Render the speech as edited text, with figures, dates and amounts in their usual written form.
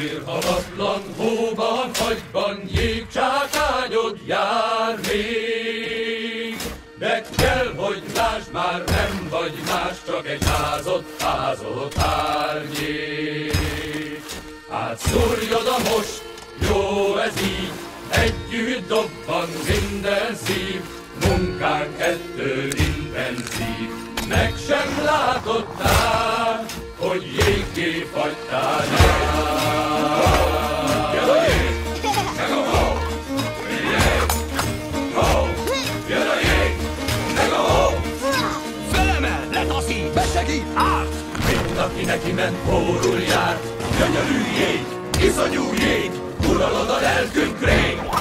Mérhatatlan hóban, fagyban, jégcsákányod jár még. De kell, hogy lásd, már nem vagy más, csak egy házott árnyék. Hát szúrjod a most, jó ez így, együtt dobban minden szív, munkánk ettől intenzív. Meg sem látottál, hogy jéggé fagytál el. Jön a jég, meg a hó, jég, hó, jön a jég, meg a hó. Felemel, letaszít, besegít, át! Mint aki neki ment, pórul járt, gyönyörű jég, iszonyú jég, uralod a lelkünk rég.